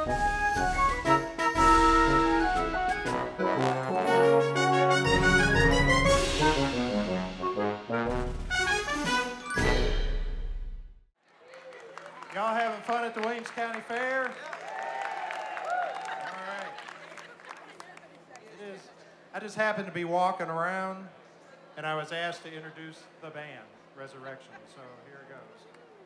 Y'all having fun at the Williams County Fair? All right. It is. I just happened to be walking around, and I was asked to introduce the band, Resurrection, so here it goes.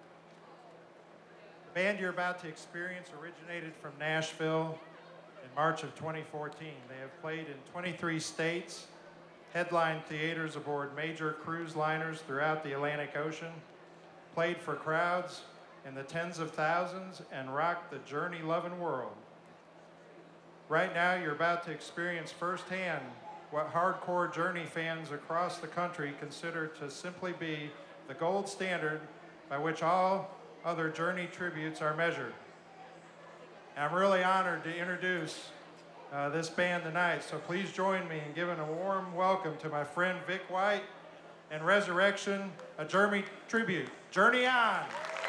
The band you're about to experience originated from Nashville in March of 2014. They have played in 23 states, headlined theaters aboard major cruise liners throughout the Atlantic Ocean, played for crowds in the tens of thousands, and rocked the Journey-loving world. Right now, you're about to experience firsthand what hardcore Journey fans across the country consider to simply be the gold standard by which all other Journey tributes are measured. And I'm really honored to introduce this band tonight, so please join me in giving a warm welcome to my friend Vic White and Resurrection, a Journey tribute. Journey on!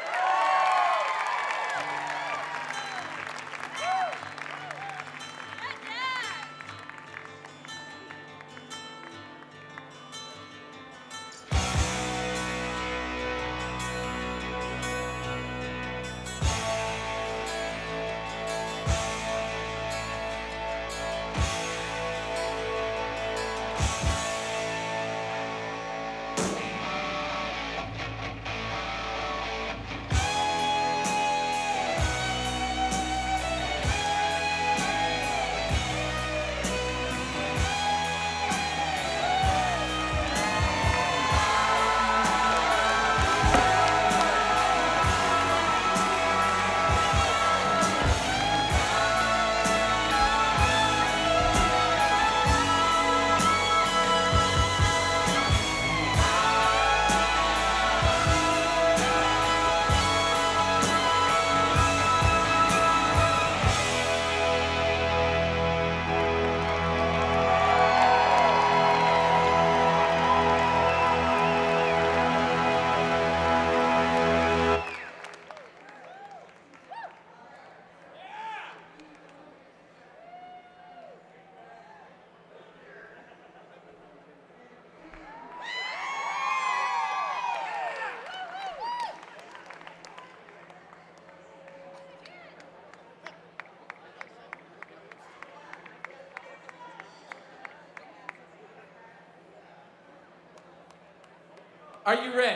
Are you ready?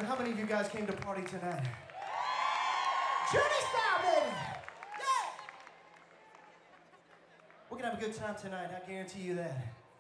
how many of you guys came to party tonight? Journey style, baby! Yeah! We're gonna have a good time tonight, I guarantee you that.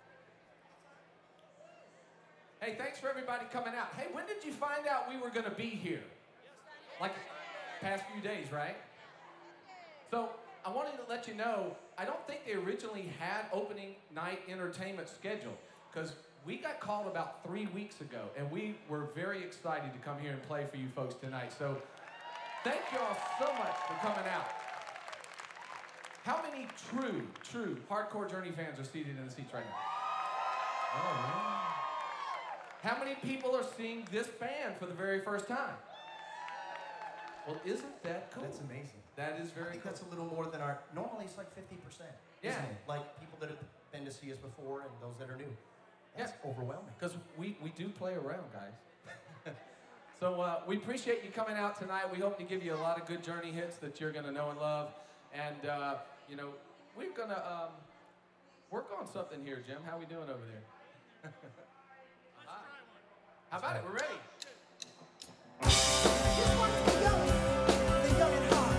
Hey, thanks for everybody coming out. Hey, when did you find out we were gonna be here? Like, past few days, right? So, I wanted to let you know, I don't think they originally had opening night entertainment scheduled, because we got called about 3 weeks ago, and we were very excited to come here and play for you folks tonight. So, thank you all so much for coming out. How many true hardcore Journey fans are seated in the seats right now? Oh, yeah. How many people are seeing this band for the very first time? Well, isn't that cool? That's amazing. That is very I think cool. that's a little more than our, normally it's like 50%. Yeah. Isn't it? Like people that have been to see us before and those that are new. That's overwhelming. Because we do play around, guys. So we appreciate you coming out tonight. We hope to give you a lot of good Journey hits that you're going to know and love. And, you know, we're going to work on something here, Jim. How we doing over there? How about it? We're ready. This one's for the young and hard.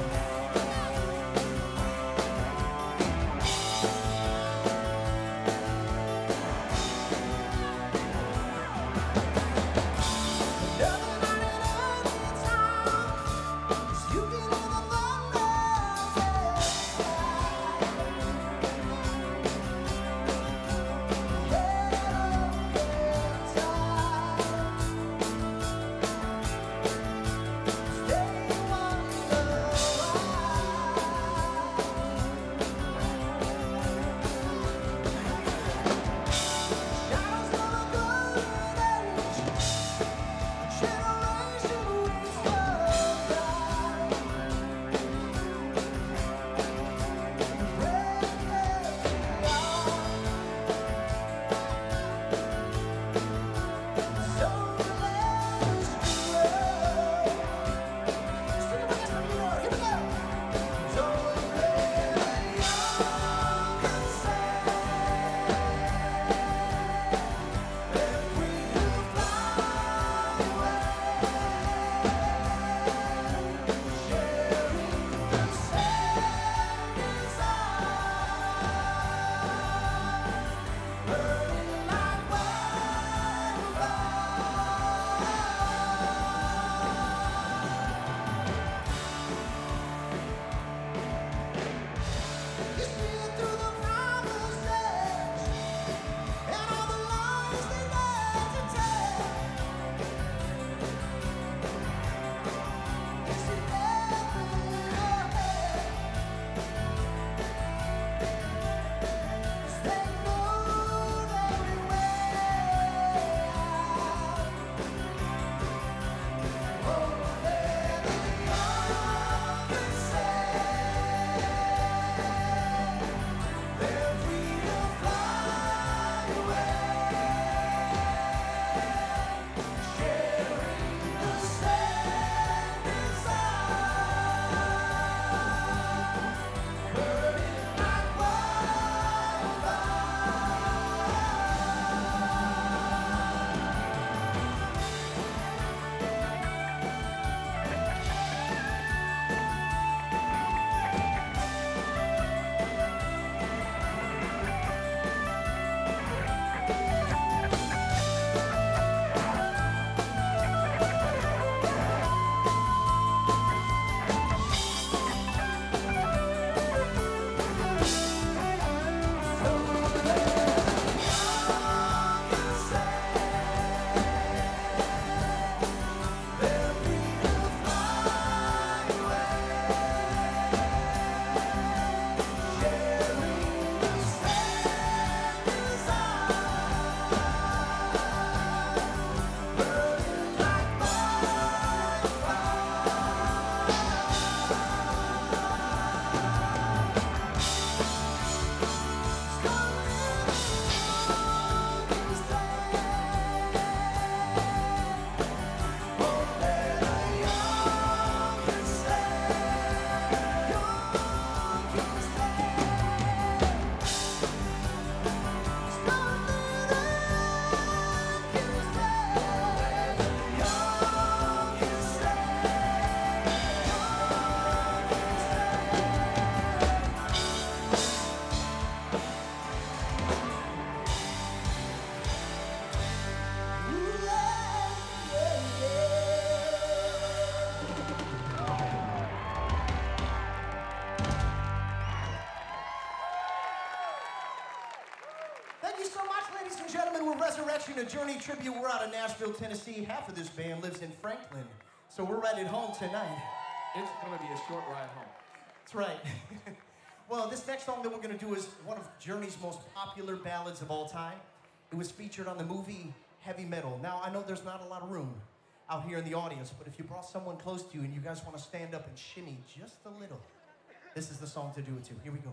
you in a Journey tribute. We're out of Nashville, Tennessee. Half of this band lives in Franklin, so we're right at home tonight. It's gonna be a short ride home. That's right. Well, this next song that we're gonna do is one of Journey's most popular ballads of all time. It was featured on the movie Heavy Metal. Now, I know there's not a lot of room out here in the audience, but if you brought someone close to you and you guys want to stand up and shimmy just a little, this is the song to do it to. Here we go.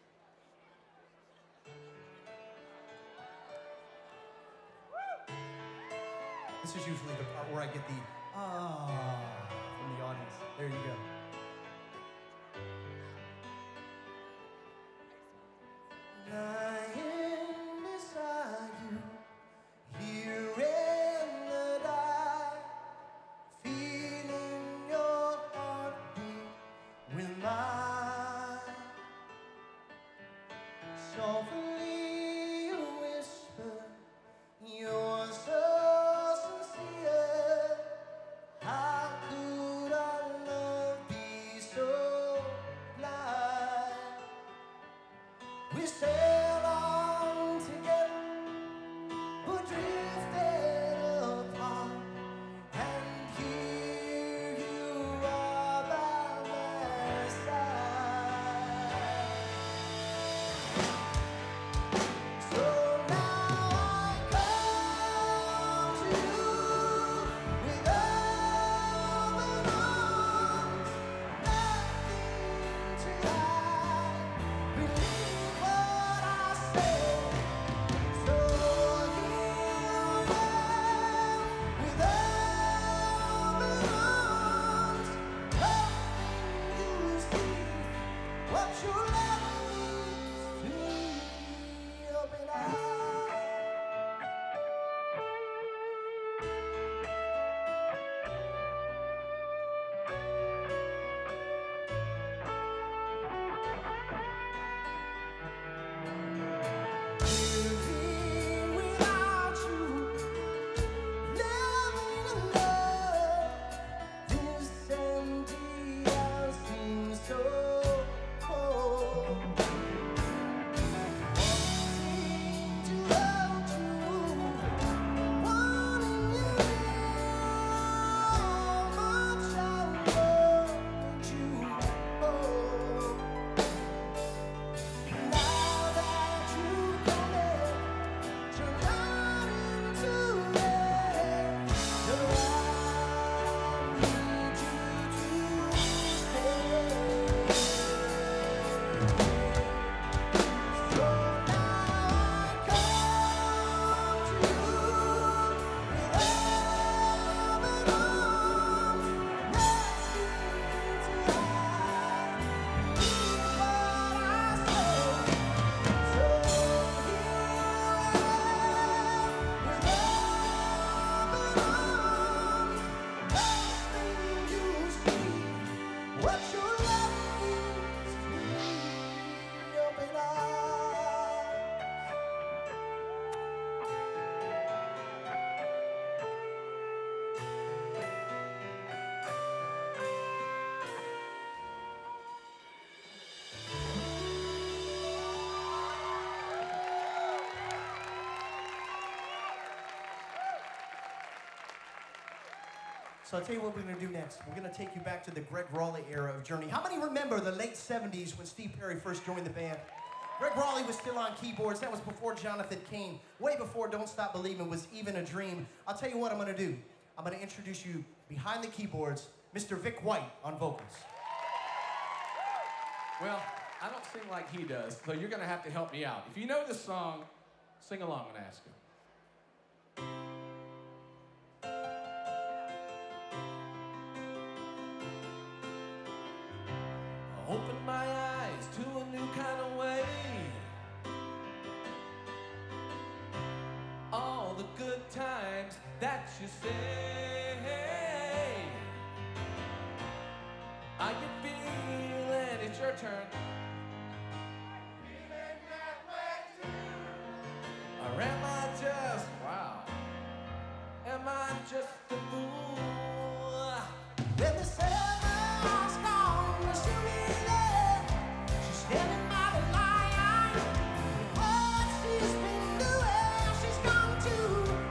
This is usually the part where I get the from the audience. There you go. Lying beside you, here in the dark, feeling your heartbeat with mine. Softly you whisper, you're so sincere. How could our love be so blind? We sailed on together, but drifted apart. And here you are by my side. So now I come to you with open arms, nothing to hide. Believe what I say. So here I am with open arms, hoping you see what your love means to me. Open eyes. Living without you, living alone, this empty house seems so cold. Wanting to hold you, wanting you how much I want you. Oh. Now that you've come in, turn out into air. No, I need you to stay. So now I come to you with open arms, nothing to hide. Believe what I say. So here I am with open arms, hoping you see what your love means to me. Open eyes. So I'll tell you what we're going to do next. We're going to take you back to the Greg Raleigh era of Journey. How many remember the late 70s when Steve Perry first joined the band? Greg Raleigh was still on keyboards. That was before Jonathan Cain. Way before Don't Stop Believin' was even a dream. I'll tell you what I'm going to do. I'm going to introduce you behind the keyboards, Mr. Vic White on vocals. Well, I don't sing like he does, so you're gonna have to help me out. If you know this song, sing along and ask him. I opened my eyes to a new kind of way. All the good times that you say, I can feel it, it's your turn. Or am I just, wow, am I just a fool? When the summer's gone, we'll still be there. She's standing by the light. What she's been doing, she's gone to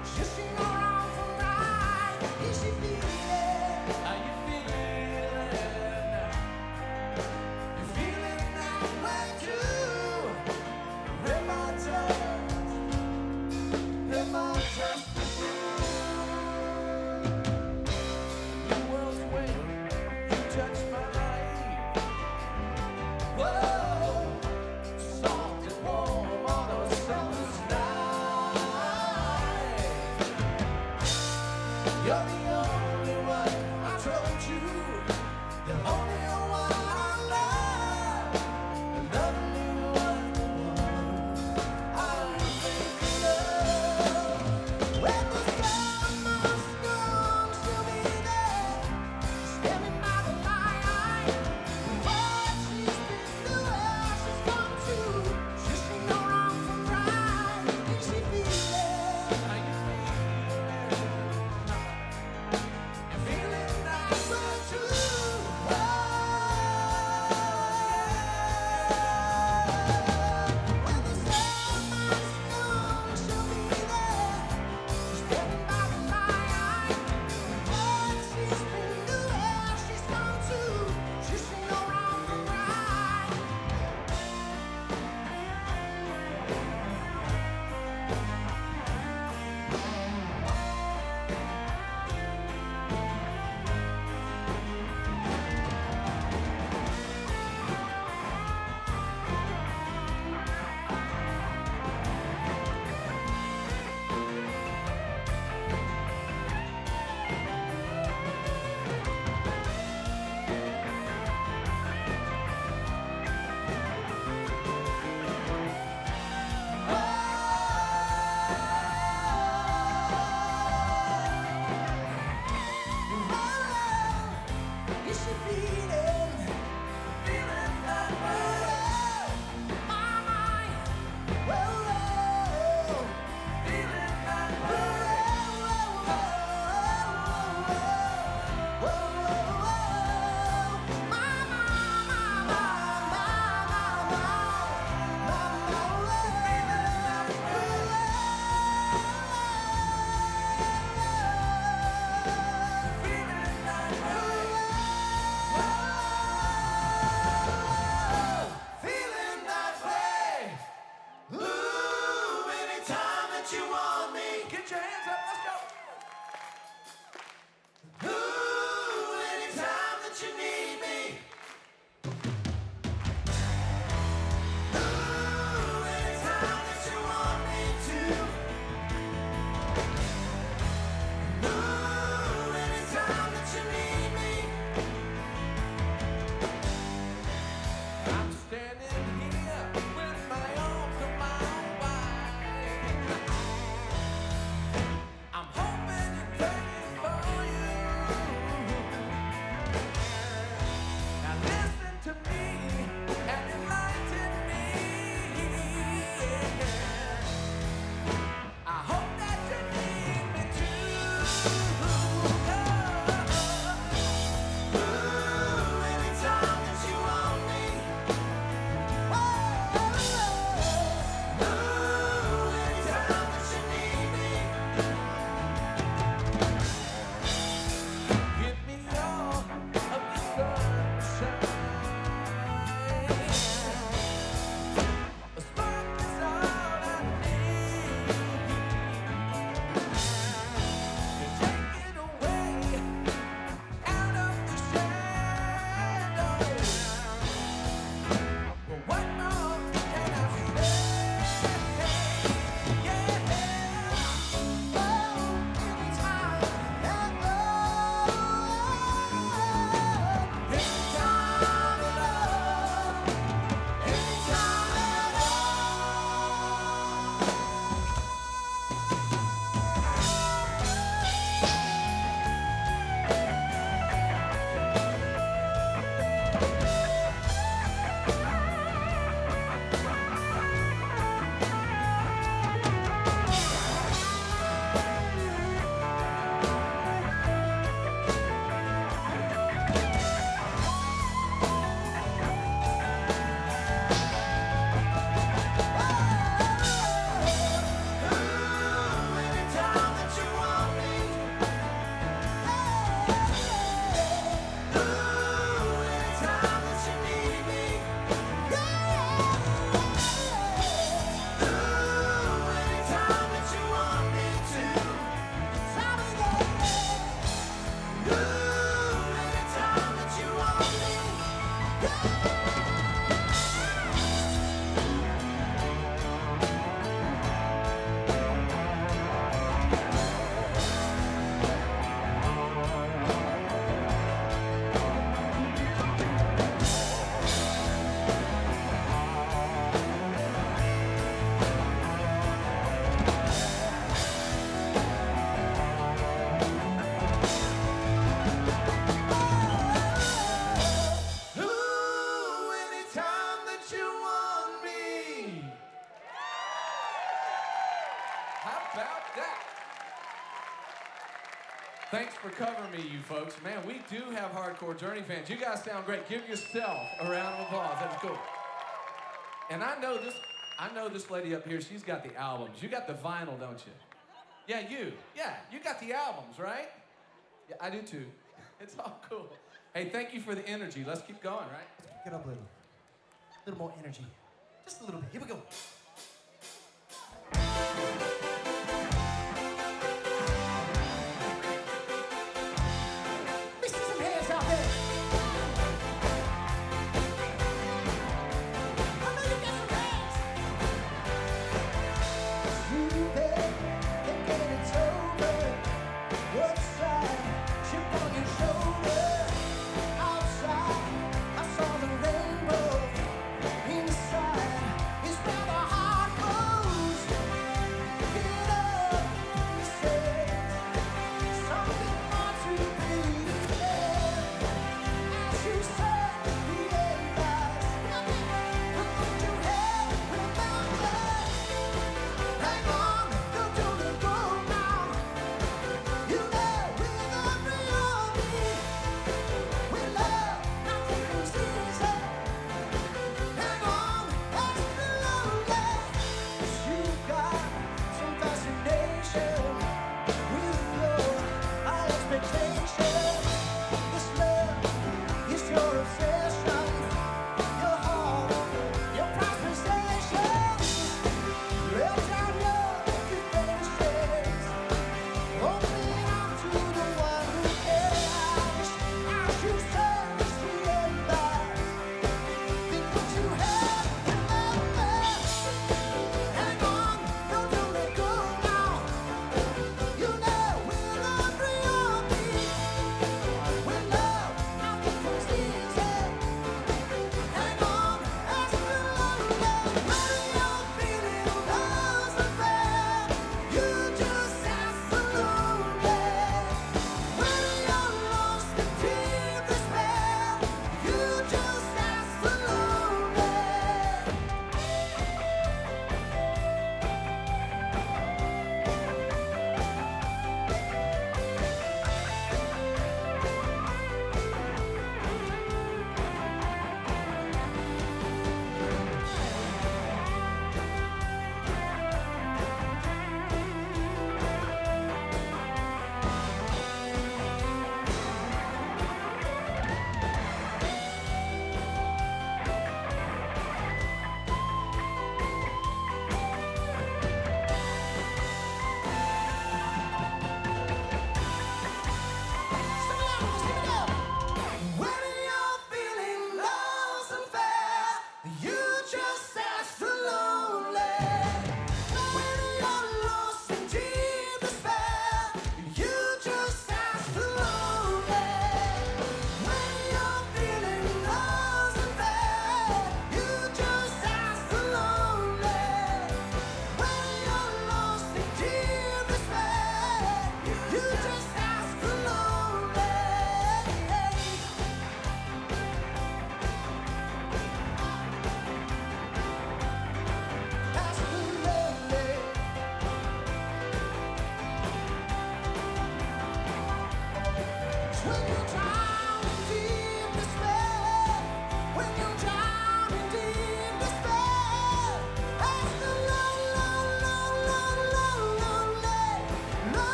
Thanks for covering me, you folks. Man, we do have hardcore Journey fans. You guys sound great. Give yourself a round of applause. That's cool. And I know this lady up here, she's got the albums. You got the vinyl, don't you? Yeah, you. Yeah, you got the albums, right? Yeah, I do too. It's all cool. Hey, thank you for the energy. Let's keep going, right? Let's pick it up a little. A little more energy. Just a little bit. Here we go.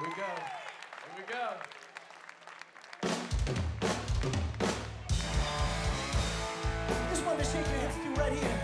we go. Here we go. Just wanted to shake your hips too right here.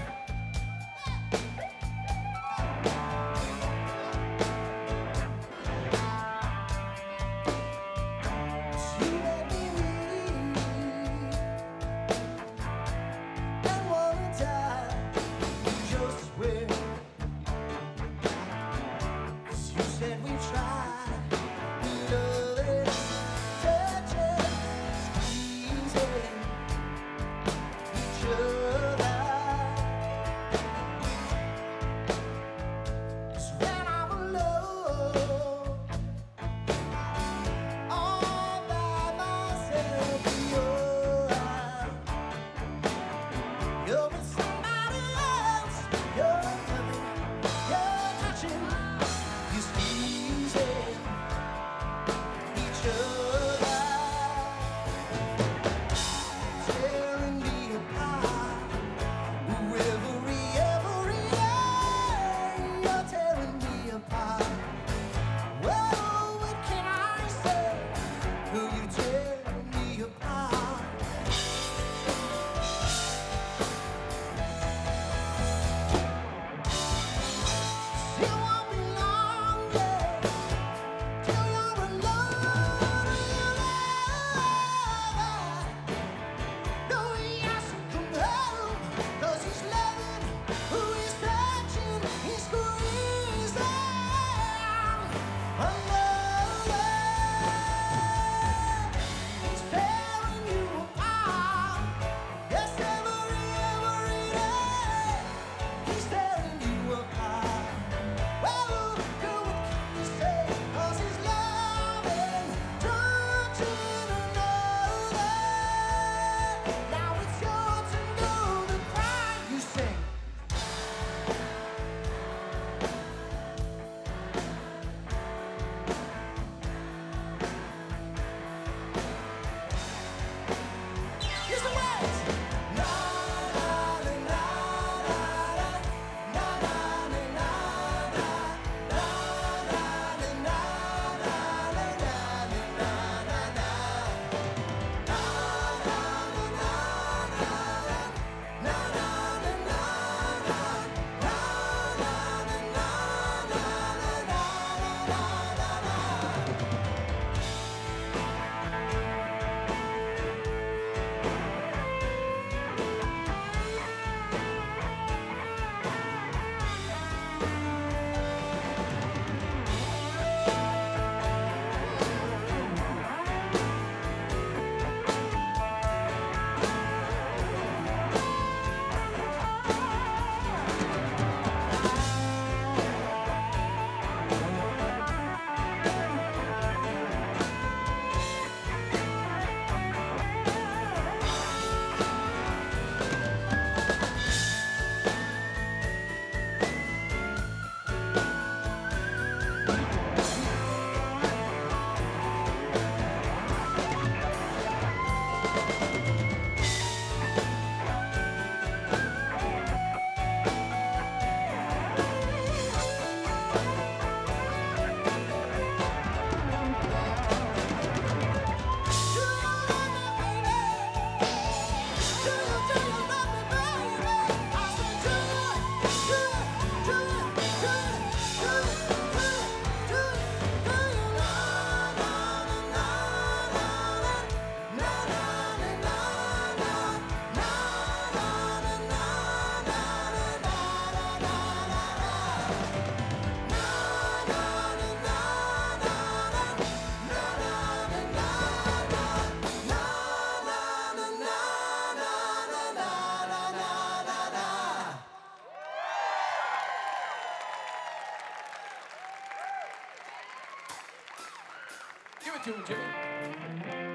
Give it to him, Jimmy.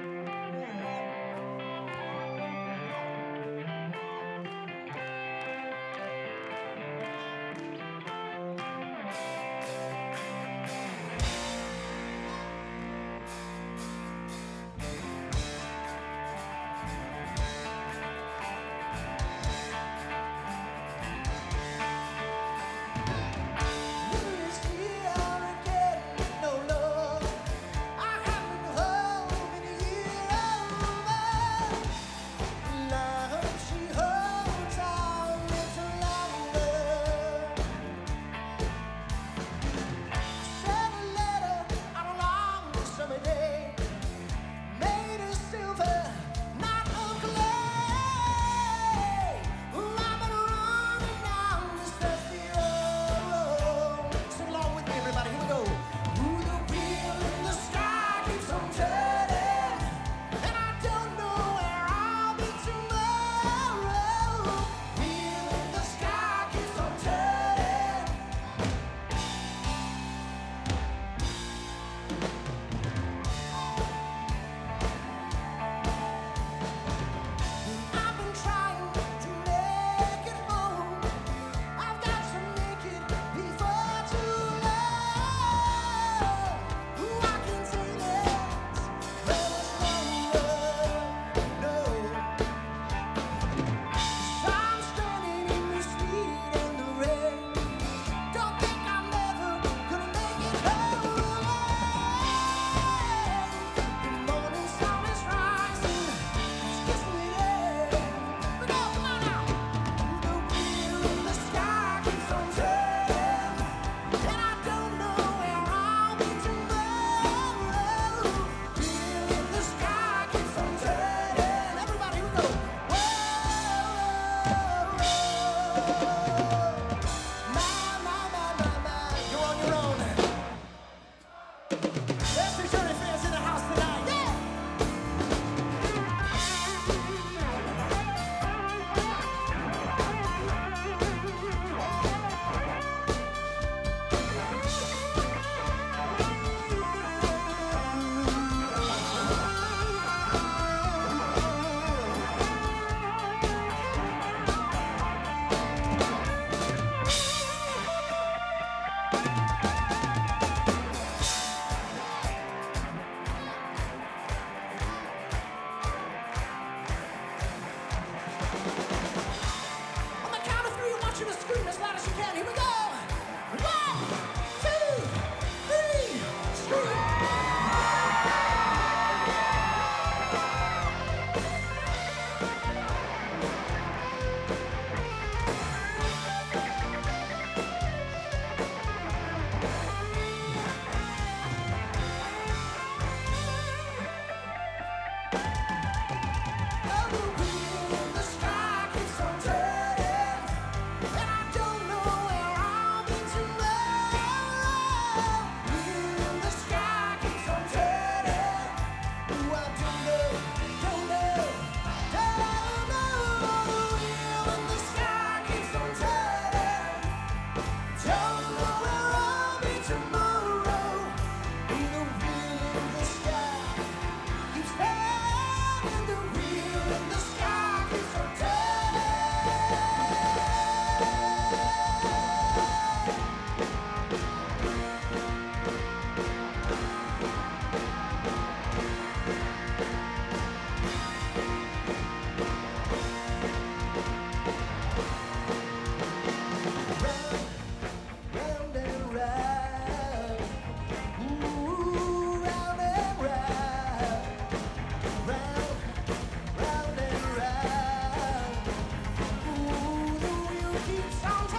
On the count of three, I want you to scream as loud as you can. Here we go. 1, 2, 3, scream. The sky keeps on turning, and I don't know where I'll be tomorrow. Wheel in the sky keeps on turning. Ooh, I don't know, don't know, don't know. The wheel in the sky keeps on turning. Don't know where I'll be tomorrow. Ooh, the wheel in the sky keeps turning. The wheel in the sky keeps on turning. Round and round, ooh, round and round, round and round, ooh, the wheel keeps on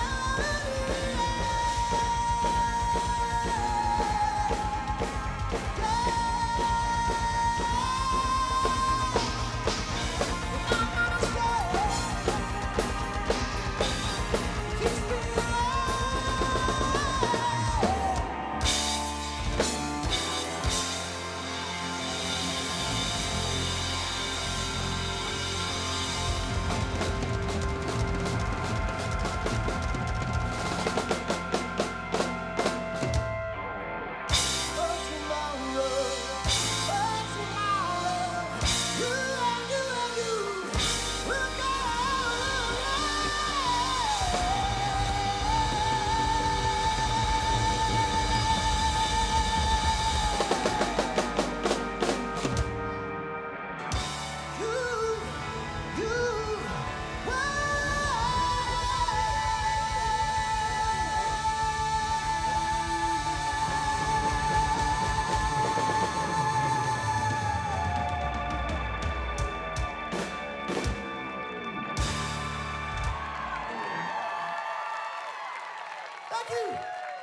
Thank you.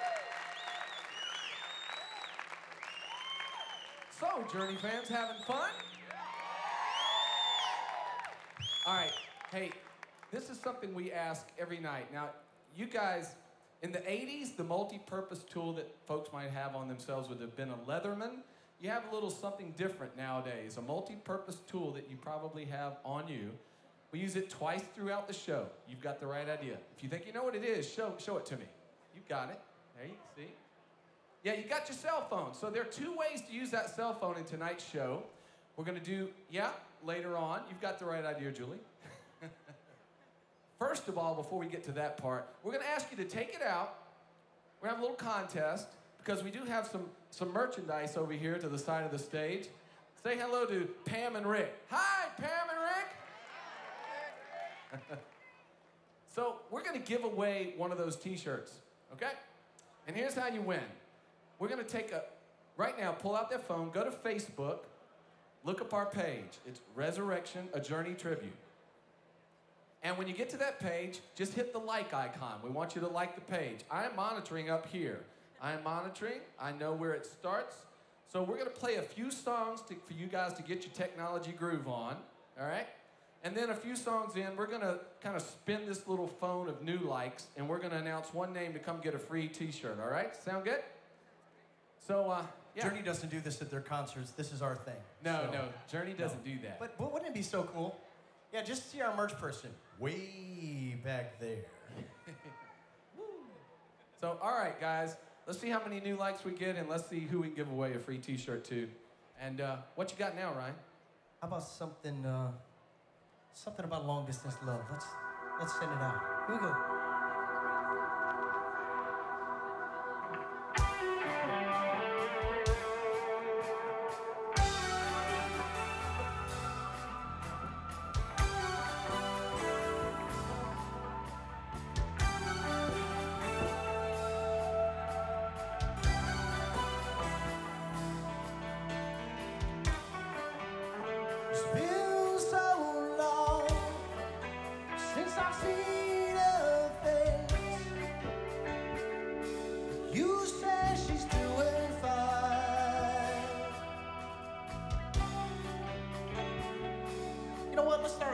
So, Journey fans, having fun? All right. Hey, this is something we ask every night. Now, you guys, in the 80s, the multi-purpose tool that folks might have on themselves would have been a Leatherman. You have a little something different nowadays, a multi-purpose tool that you probably have on you. We use it twice throughout the show. You've got the right idea. If you think you know what it is, show it to me. You got it. There you see. Yeah, you got your cell phone. So there are two ways to use that cell phone in tonight's show. We're going to do, later on. You've got the right idea, Julie. First of all, before we get to that part, we're going to ask you to take it out. We're going to have a little contest because we do have some merchandise over here to the side of the stage. Say hello to Pam and Rick. Hi, Pam and Rick. So we're going to give away one of those t-shirts, okay? And here's how you win. We're going to right now, pull out that phone, go to Facebook, look up our page. It's Resurrection, A Journey Tribute. And when you get to that page, just hit the like icon. We want you to like the page. I am monitoring up here. I am monitoring. I know where it starts. So we're going to play a few songs for you guys to get your technology groove on, all right? And then a few songs in, we're going to kind of spin this little phone of new likes, and we're going to announce one name to come get a free t-shirt, all right? Sound good? So, yeah. Journey doesn't do this at their concerts. This is our thing. No, Journey doesn't do that. But wouldn't it be so cool? Yeah, just see our merch person way back there. So, all right, guys. Let's see how many new likes we get, and let's see who we can give away a free t-shirt to. And what you got now, Ryan? How about something about long distance love? Let's send it out. Here we go.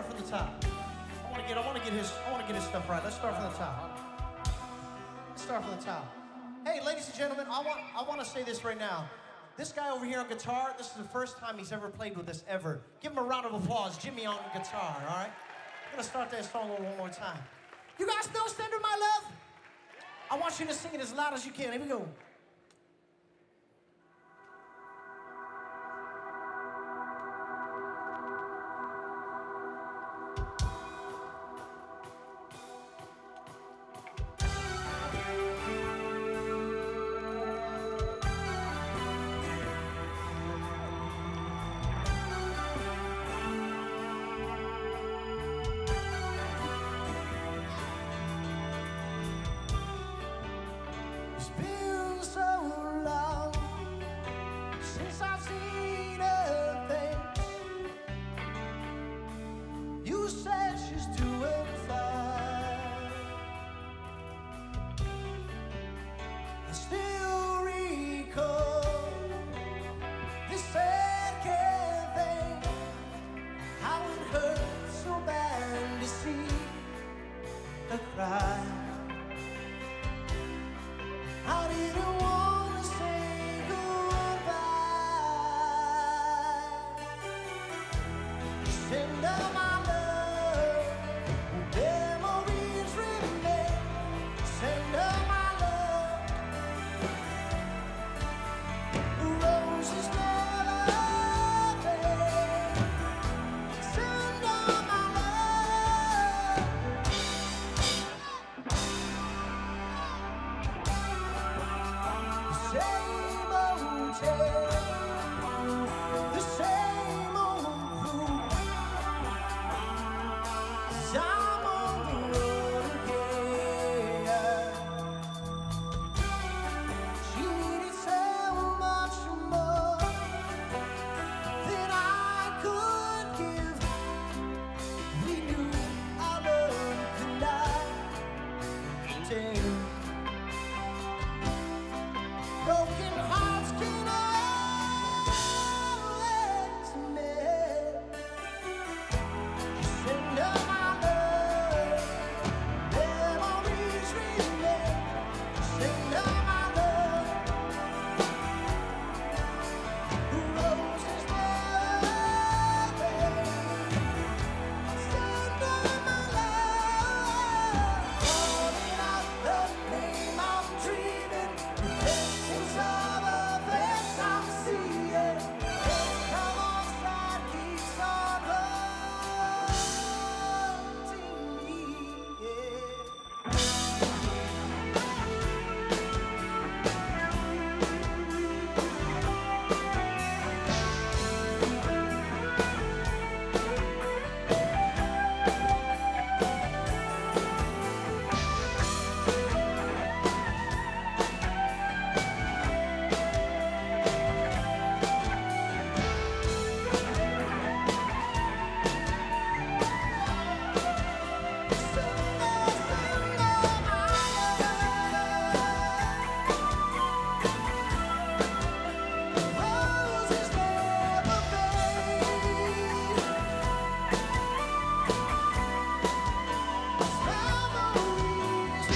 from the top. I want to get his stuff right. Let's start from the top. Let's start from the top. Hey, ladies and gentlemen, I want to say this right now. This guy over here on guitar, this is the first time he's ever played with us ever. Give him a round of applause, Jimmy on guitar, all right? I'm gonna start that song over one more time. You guys know "Send Her My Love"? I want you to sing it as loud as you can. Here we go. It's been so long since I've seen her face. You said she's doing fine. I still recall this second thing, how it hurt so bad to see her cry. I didn't want to say goodbye. Send her my love, memories remain. Send her my love, roses never fade. Send her my love. Same old tale, the same old fool. 'Cause I'm on the road again. She needed so much more than I could give. We knew our love could not tame. Broken hearts can always mend. Send her my love, memories remain. Send her my love, roses never fade. Send her my love, calling out the name I'm dreaming. Reflections of a face I'm seeing. Come on, side keeps on haunting me. Roses never fade. Memories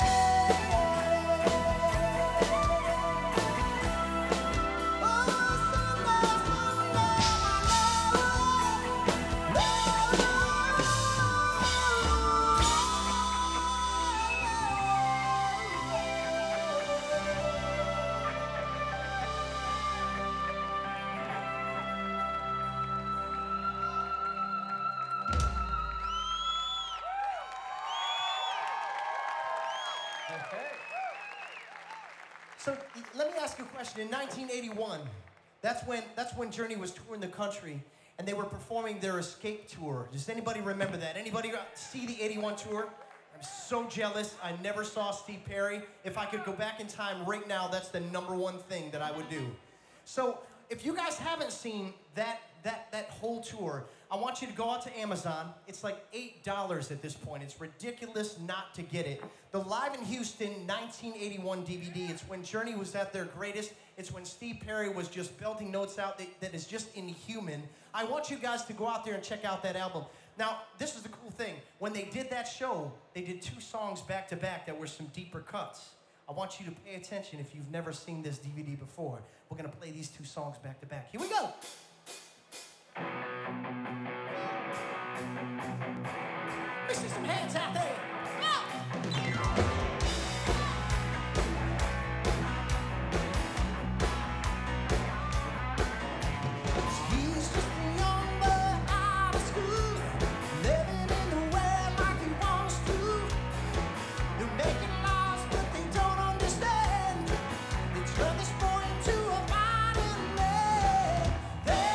So let me ask you a question. In 1981, that's when Journey was touring the country, and they were performing their Escape tour. Does anybody remember that? Anybody see the '81 tour? I'm so jealous. I never saw Steve Perry. If I could go back in time right now, that's the #1 thing that I would do. So if you guys haven't seen that whole tour, I want you to go out to Amazon. It's like $8 at this point. It's ridiculous not to get it. The Live in Houston 1981 DVD. It's when Journey was at their greatest. It's when Steve Perry was just belting notes out that is just inhuman. I want you guys to go out there and check out that album. Now, this is the cool thing. When they did that show, they did 2 songs back to back that were some deeper cuts. I want you to pay attention if you've never seen this DVD before. We're gonna play these 2 songs back to back. Here we go. Let me see some hands out there. He's just a young boy out of school, living in the world like he wants to. They're making laws, but they don't understand. They turn this boy into a violent man.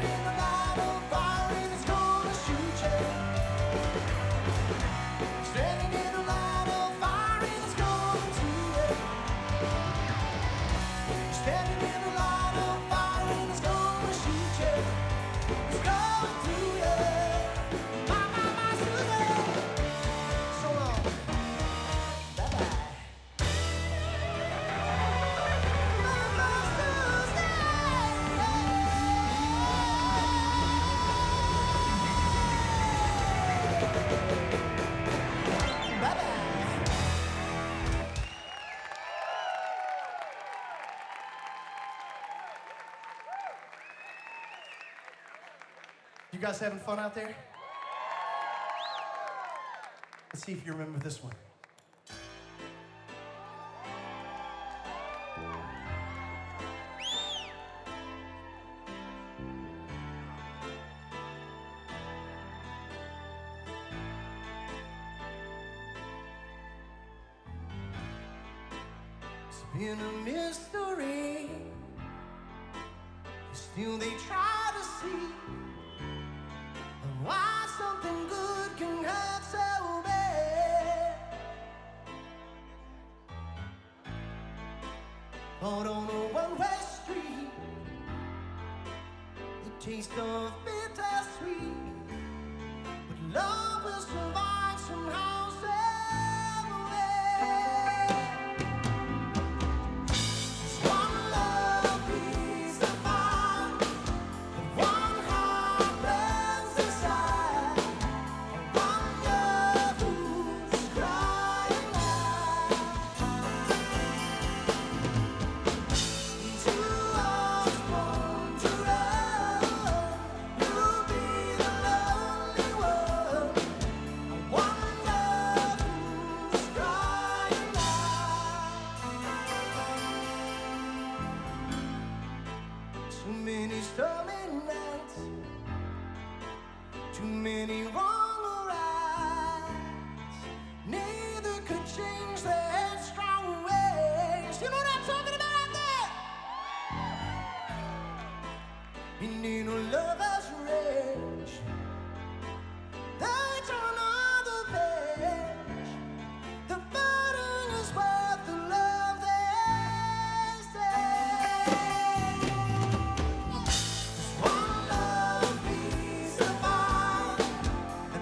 in the line of fire and it's gonna shoot you. Standing in the line of fire and it's going to you. Standing in the line of fire and it's gonna shoot you. It's going to you. My Susan. So long. Bye-bye. You guys having fun out there? Let's see if you remember this one. It's been a mystery. Still they try to see why something good can hurt so bad. Out on a one-way street, the taste of bittersweet, but love will survive somehow, some way. There's one love piece of fire, one heart burns inside, one love who's crying out. Two hearts born to run, you'll be the lonely one. One love who's crying out. Too many stormy nights, too many wrong rides. Neither could change their headstrong ways. You know what I'm talking about out there? In a lover's rage, they turn other page. The burden is worth the love they say. One love piece of fire,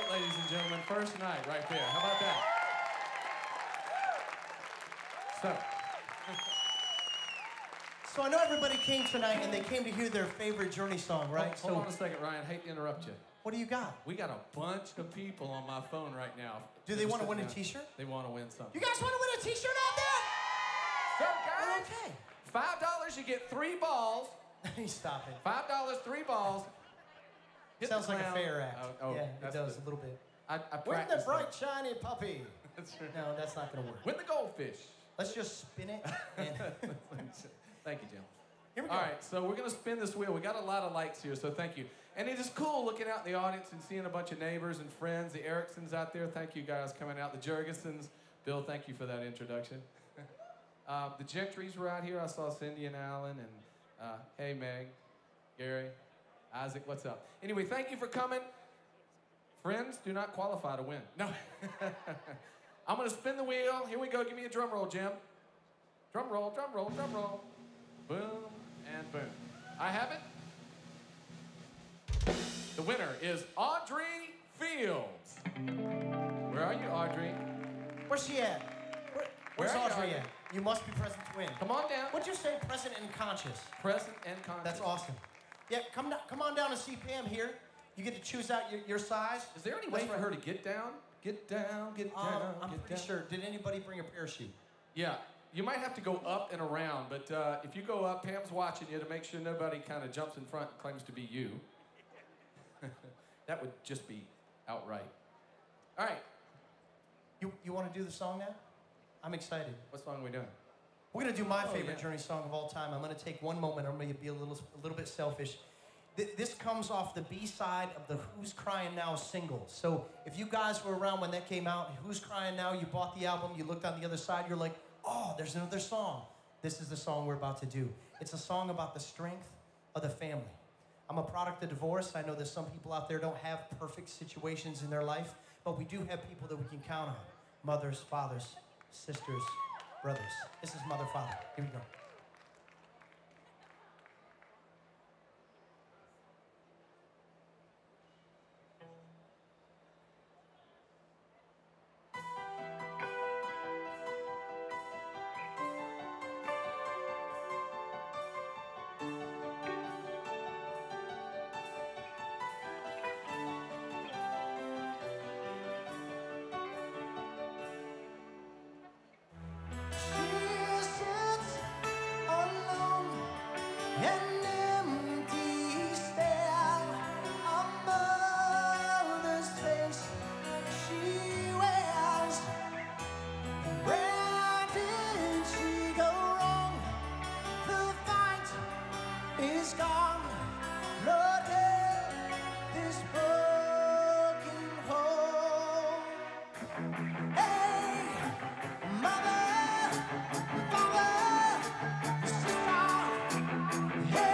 it, ladies and gentlemen. First night right there. How about that? So I know everybody came tonight and they came to hear their favorite Journey song, right? Hold on a second, Ryan. Hate to interrupt you. What do you got? We got a bunch of people on my phone right now. Do they want to win a T-shirt? They want to win something. You guys want to win a T-shirt out So, there? guys, Okay. $5, you get 3 balls. He's stopping. $5, 3 balls. Hit Sounds the like a ground. fair act. Oh, yeah, it that's does the- a little bit. I Win the practiced bright, that. shiny puppy. That's right. No, that's not going to work. Win the goldfish. Let's just spin it. And Thank you, Jim. here we go. All right, so we're going to spin this wheel. We got a lot of lights here, so thank you. And it is cool looking out in the audience and seeing a bunch of neighbors and friends. The Ericksons out there, thank you guys coming out. The Jurgensons, Bill, thank you for that introduction. The Gentrys were out here. I saw Cindy and Alan, and hey, Meg, Gary, Isaac, what's up? Anyway, thank you for coming. Friends do not qualify to win. No. I'm going to spin the wheel. Here we go. Give me a drum roll, Jim. Drum roll, drum roll, drum roll. Boom and boom. I have it. The winner is Audrey Fields. Where are you, Audrey? Where's she at? Where's Where are you, Audrey Audrey? at? You must be present to win. Come on down. What'd you say? Present and conscious. Present and conscious. That's awesome. Yeah, come on down and see Pam here. You get to choose out your size. Is there any way for her to get down? Get down, get down, I'm get pretty down. sure. Did anybody bring a parachute? Yeah, you might have to go up and around, but if you go up, Pam's watching you to make sure nobody kind of jumps in front and claims to be you. That would just be outright. All right, You want to do the song now? I'm excited. what song are we doing? We're gonna do my Oh, favorite yeah. Journey song of all time. I'm gonna take one moment. I'm gonna be a little bit selfish. This comes off the B-side of the Who's Crying Now single. So if you guys were around when that came out, Who's Crying Now, you bought the album, you looked on the other side, you're like, oh, there's another song. This is the song we're about to do. It's a song about the strength of the family. I'm a product of divorce. I know that some people out there don't have perfect situations in their life, but we do have people that we can count on. Mothers, fathers, sisters, brothers. This is Mother, Father. Here we go. She sits alone and empty stare. A mother's face she wears. Where did she go wrong? The fight is gone. Lord, help this broken home. Hey, mother, father, sister, hey.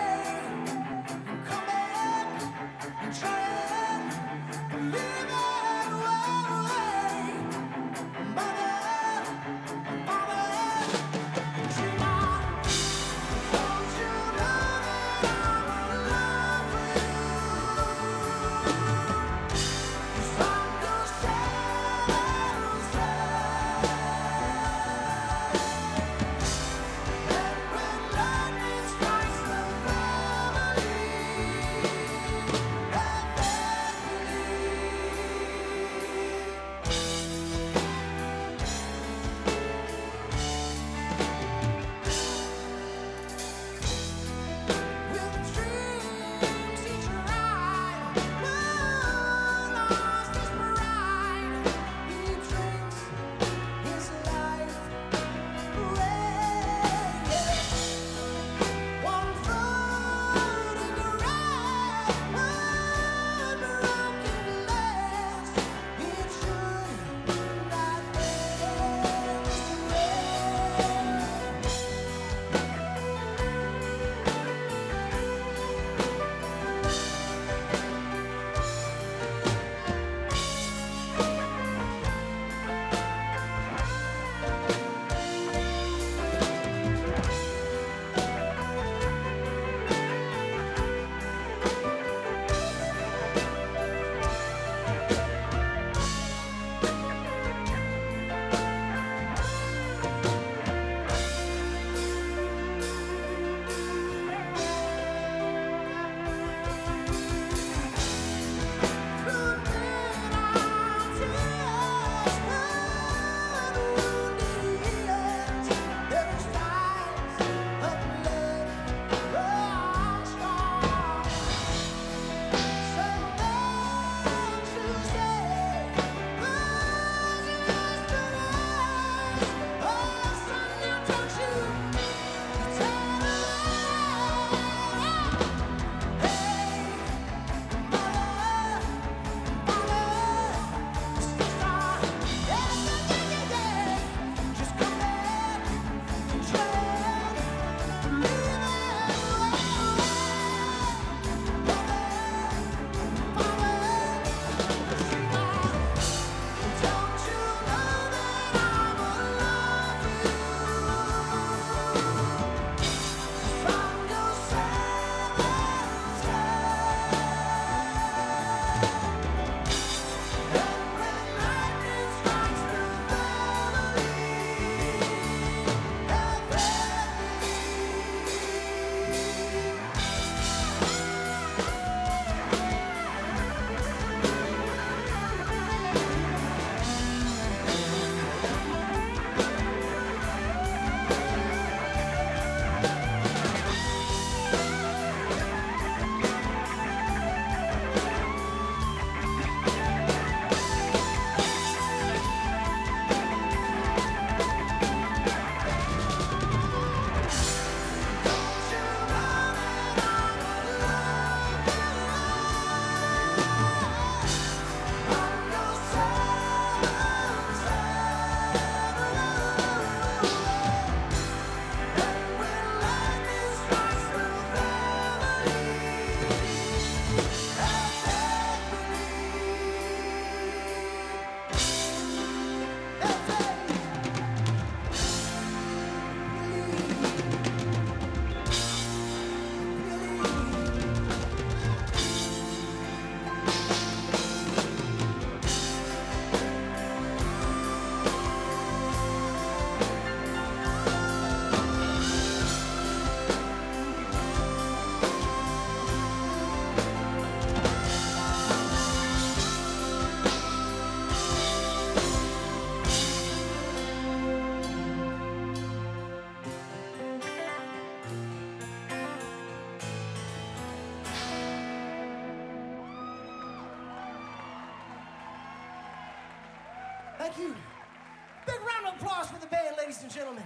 Thank you. Big round of applause for the band, ladies and gentlemen.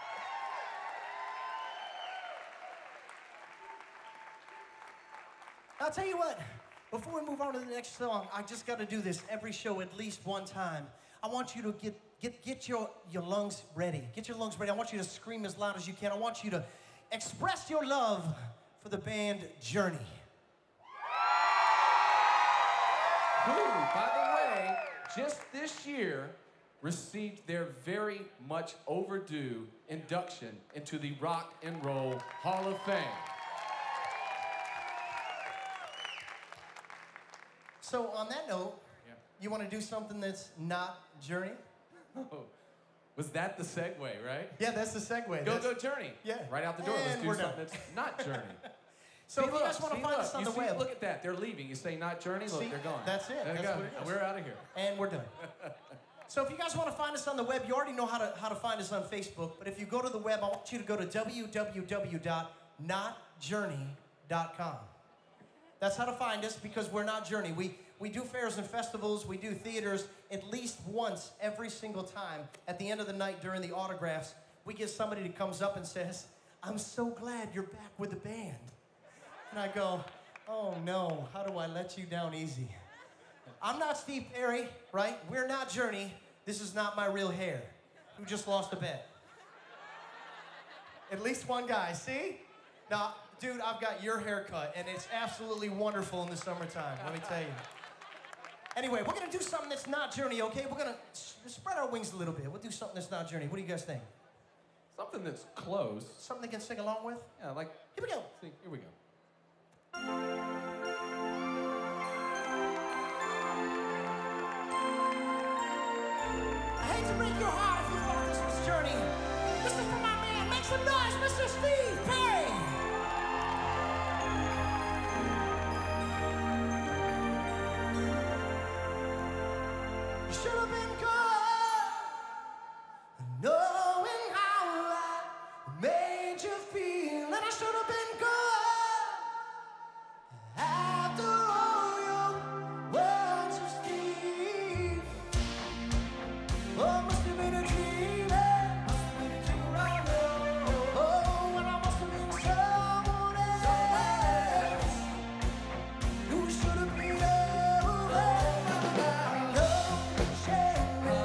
I'll tell you what, before we move on to the next song, I just got to do this every show at least one time. I want you to get your lungs ready. Get your lungs ready. I want you to scream as loud as you can. I want you to express your love for the band Journey. Who, by the way, just this year received their very much overdue induction into the Rock and Roll Hall of Fame. So on that note, you want to do something that's not Journey? Oh, was that the segue, right? Yeah, that's the segue. Go Journey. Yeah. Right out the door. And Let's we're do something done. that's not Journey. So See, if you guys want to find us on the web. Look at that. They're leaving. You say not Journey. Look, See, they're gone. that's it. There you That's go. what it is. We're out of here. And we're done. So if you guys want to find us on the web, you already know how to find us on Facebook. But if you go to the web, I want you to go to www.notjourney.com. That's how to find us, because we're not Journey. We do fairs and festivals. We do theaters at least once every single time. At the end of the night during the autographs, we get somebody that comes up and says, "I'm so glad you're back with the band." And I go, "Oh no, how do I let you down easy?" I'm not Steve Perry, right? We're not Journey. This is not my real hair. Who just lost a bet? At least one guy, see? Now, dude, I've got your haircut, and it's absolutely wonderful in the summertime, let me tell you. Anyway, we're gonna do something that's not Journey, okay? We're gonna spread our wings a little bit. We'll do something that's not Journey. What do you guys think? Something that's close. Something they can sing along with? Yeah, like. Here we go. See, here we go. I hate to break your heart if you thought this was Journey. This is for my man. Make some noise, Mr. Steve Perry. You should have been good, knowing how I made you feel, and I should have been good after all your words of steel. Oh, must have been a dream, must have been a dream, I know. Oh, and I must have been someone else who should have been over. No shame.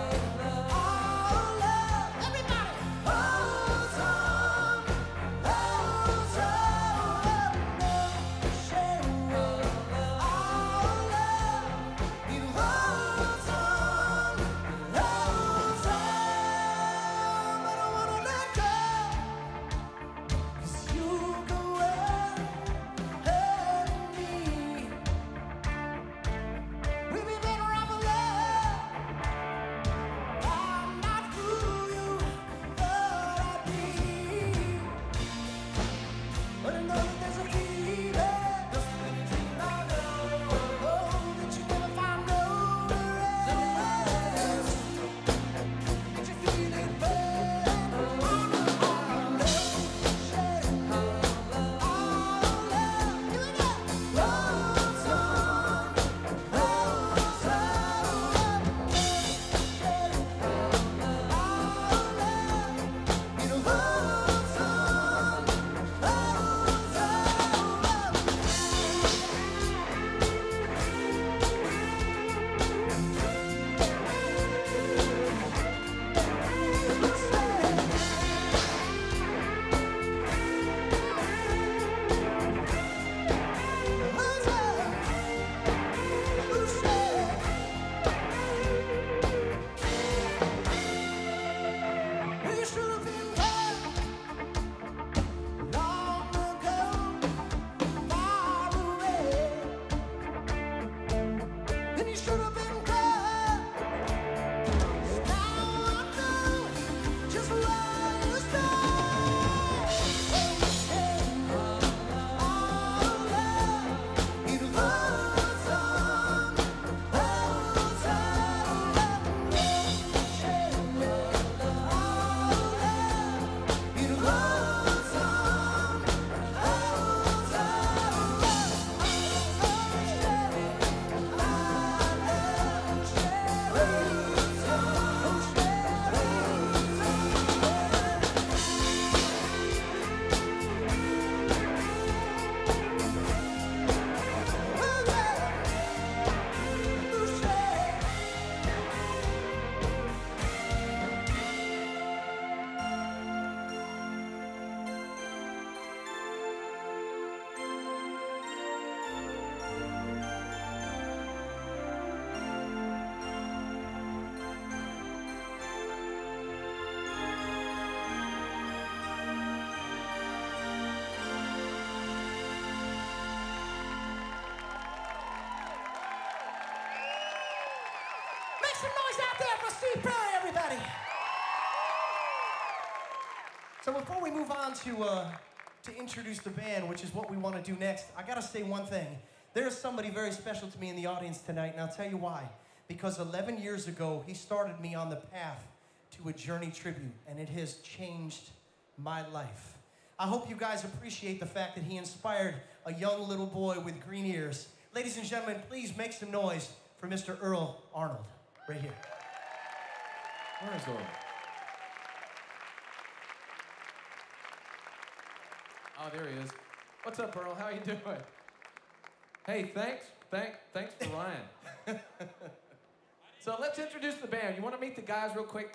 So before we move on to introduce the band, which is what we want to do next, I gotta say one thing. There's somebody very special to me in the audience tonight, and I'll tell you why. Because 11 years ago, he started me on the path to a Journey tribute, and it has changed my life. I hope you guys appreciate the fact that he inspired a young little boy with green ears. Ladies and gentlemen, please make some noise for Mr. Earl Arnold, right here. Where's Earl? Oh, there he is. What's up, Earl? How you doing? Hey, thanks for Ryan. So let's introduce the band. You want to meet the guys real quick?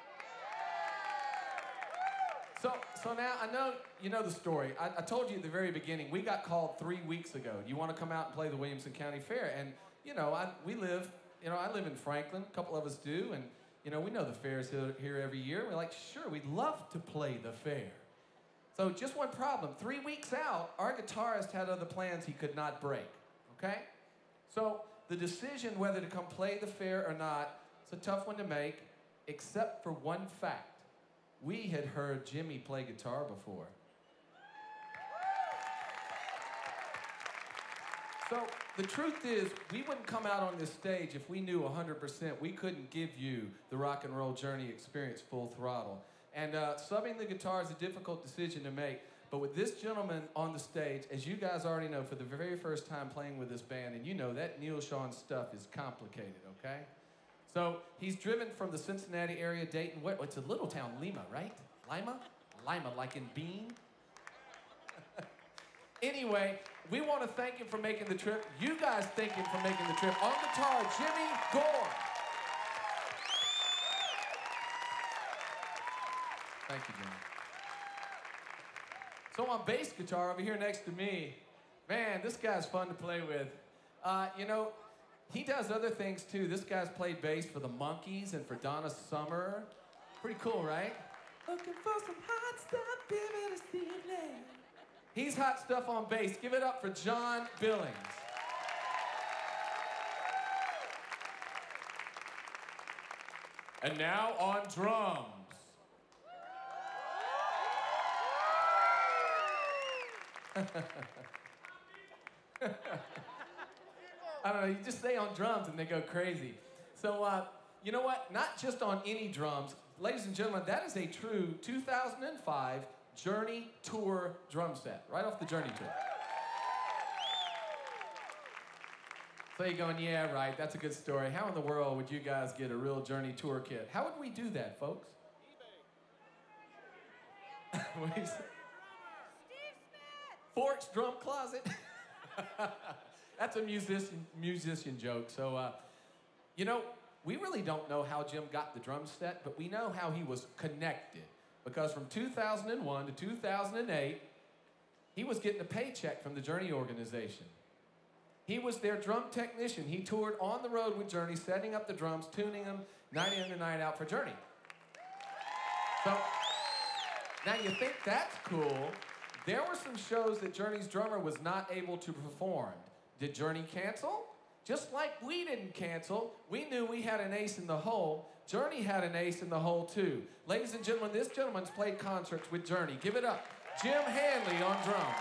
So now, I know you know the story. I told you at the very beginning, we got called 3 weeks ago. Do you want to come out and play the Williamson County Fair? And, you know, I live in Franklin. A couple of us do. And, you know, we know the fair's here every year. We're like, sure, we'd love to play the fair. So just one problem. 3 weeks out, our guitarist had other plans he could not break, okay? So the decision whether to come play the fair or not, it's a tough one to make, except for one fact. We had heard Jimmy play guitar before. So the truth is, we wouldn't come out on this stage if we knew 100% we couldn't give you the rock and roll Journey experience full throttle. And subbing the guitar is a difficult decision to make, but with this gentleman on the stage, as you guys already know, for the very first time playing with this band, and you know that Neal Schon stuff is complicated, okay? So he's driven from the Cincinnati area, Dayton, it's a little town, Lima, right? Lima? Lima, like in bean? Anyway, we want to thank him for making the trip. You guys thank him for making the trip. On guitar, Jimmy Gore. Thank you, Jimmy. So on bass guitar over here next to me, man, this guy's fun to play with. You know, he does other things too. This guy's played bass for the Monkees and for Donna Summer. Pretty cool, right? Looking for some hot stuff, baby, this evening. He's hot stuff on bass. Give it up for John Billings. And now on drums. I don't know, you just say on drums and they go crazy. So, you know what? Not just on any drums. Ladies and gentlemen, that is a true 2005 Journey Tour drum set, right off the Journey Tour. So you're going, yeah, right, that's a good story. How in the world would you guys get a real Journey Tour kit? How would we do that, folks? eBay. What do you say? Steve Smith! Forks Drum Closet. That's a musician joke. So, you know, we really don't know how Jim got the drum set, but we know how he was connected. Because from 2001 to 2008, he was getting a paycheck from the Journey organization. He was their drum technician. He toured on the road with Journey, setting up the drums, tuning them, night in and night out for Journey. So, now you think that's cool. There were some shows that Journey's drummer was not able to perform. Did Journey cancel? Just like we didn't cancel, we knew we had an ace in the hole. Journey had an ace in the hole too. Ladies and gentlemen, this gentleman's played concerts with Journey. Give it up. Jim Hanley on drums.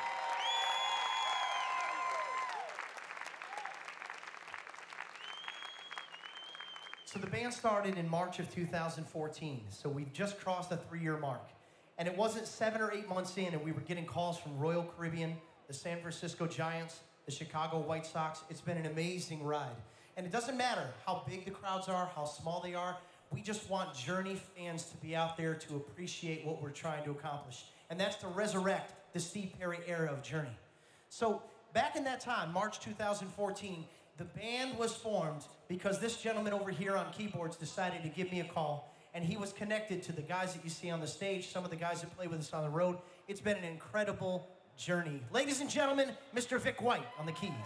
So the band started in March of 2014, so we've just crossed the 3-year mark. And it wasn't 7 or 8 months in, and we were getting calls from Royal Caribbean, the San Francisco Giants, the Chicago White Sox. It's been an amazing ride. And it doesn't matter how big the crowds are, how small they are. We just want Journey fans to be out there to appreciate what we're trying to accomplish. And that's to resurrect the Steve Perry era of Journey. So back in that time, March 2014, the band was formed because this gentleman over here on keyboards decided to give me a call, and he was connected to the guys that you see on the stage, some of the guys that play with us on the road. It's been an incredible journey. Ladies and gentlemen, Mr. Vic White on the keys.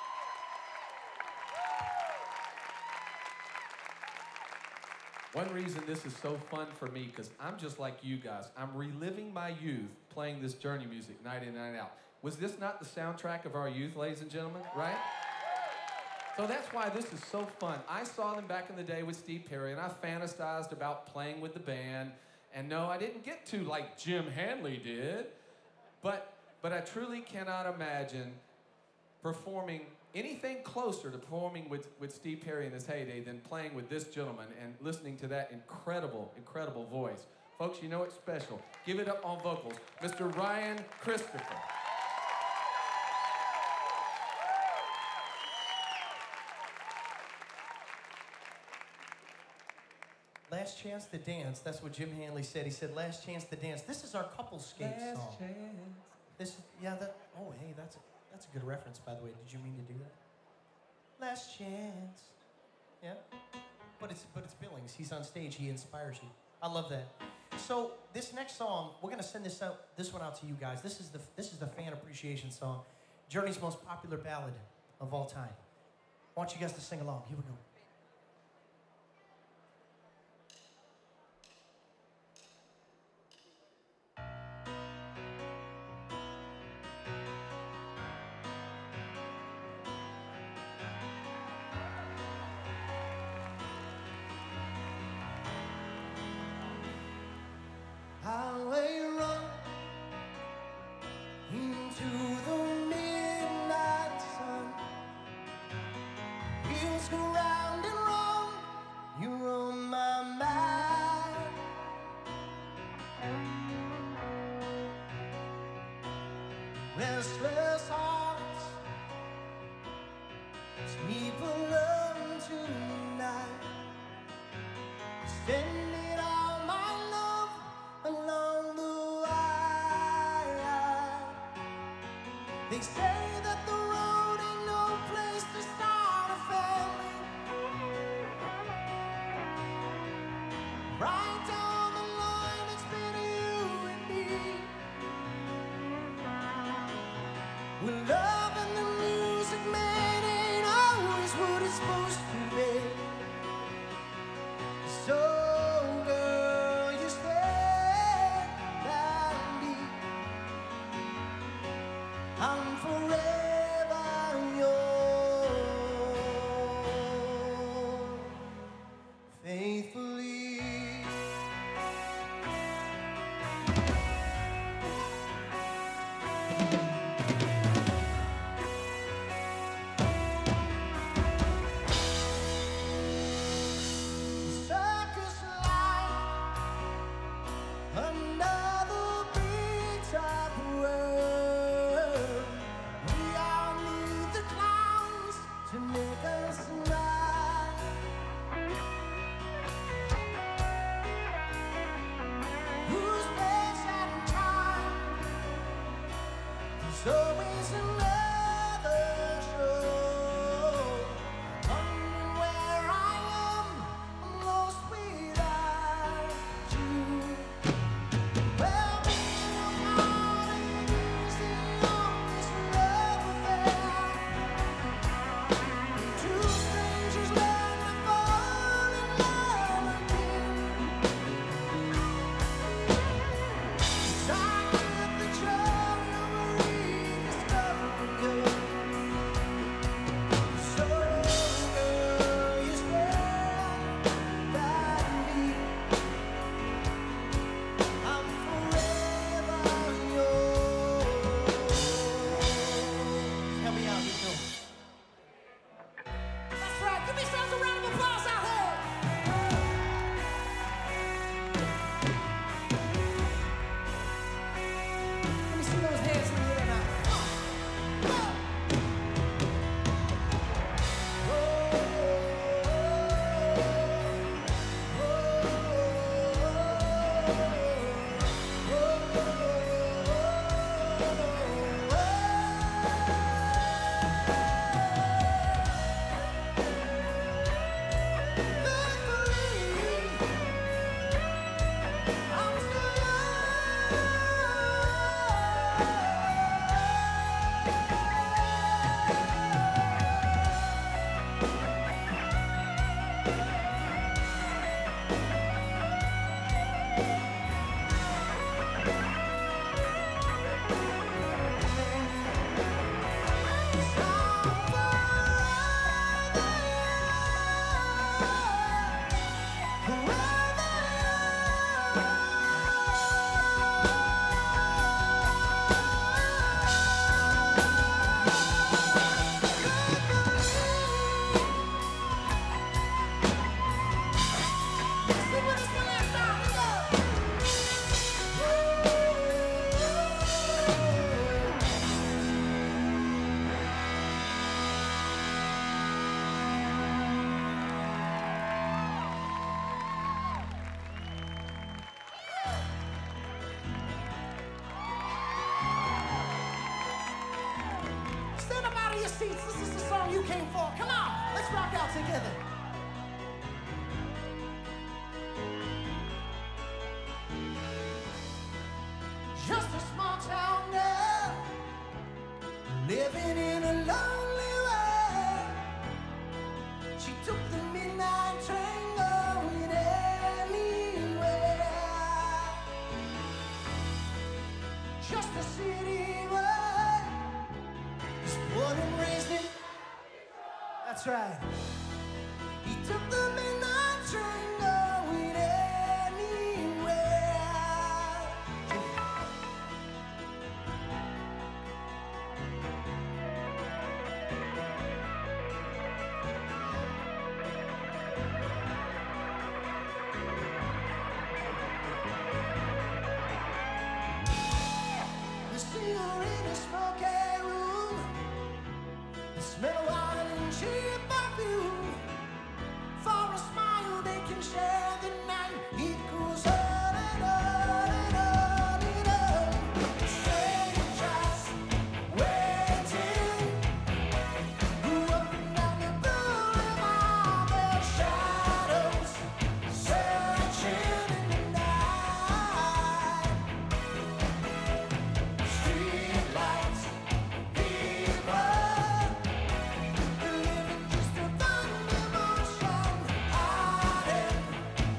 One reason this is so fun for me, because I'm just like you guys. I'm reliving my youth playing this Journey music night in, night out. Was this not the soundtrack of our youth, ladies and gentlemen, right? So that's why this is so fun. I saw them back in the day with Steve Perry, and I fantasized about playing with the band And no, I didn't get to like Jim Hanley did. But I truly cannot imagine performing anything closer to performing with Steve Perry in his heyday than playing with this gentleman and listening to that incredible, incredible voice. Folks, you know it's special. Give it up on vocals, Mr. Ryan Christopher. Last Chance to Dance. That's what Jim Hanley said. He said, "Last chance to dance." This is our couple skate song. This is, yeah, that, oh, hey, that's a good reference, by the way. Did you mean to do that? Last chance. Yeah? But it's Billings. He's on stage. He inspires you. I love that. So this next song, we're going to send this one out to you guys. This is the fan appreciation song. Journey's most popular ballad of all time. I want you guys to sing along. Here we go. Highway run into the midnight sun. Wheels go round and round, you're on my mind. Restless hearts sleep alone tonight. Sending all my love along the wire. They say that the road ain't no place to start a family. Right down the line, it's been you and me. When love and the music, man, ain't always what it's supposed to be. So girl, you stand by me. I'm forever yours, faithfully. Circus life, another beat-up world. We all need the clowns to make us smile. Whose place and time? There's always another show. Wondering where I am, I'm lost without you. Well, being apart is the longest love affair. Two strangers learn to fall in love again. 'Cause I get the joy of rediscovering all you came for. Come on, let's rock out together. Just a small town girl living in a lonely world. She took the midnight train going anywhere. Just a city boy, was born and raised in. That's right. He took the midnight train going anywhere. The singer in a smoky room, the smell of wine and cheap perfume. For a smile they can share the night. It goes on and on and on and on. Strangers waiting, grew up and down the boulevard. Their shadows searching in the night. Street lights, people living just a fun emotion, hiding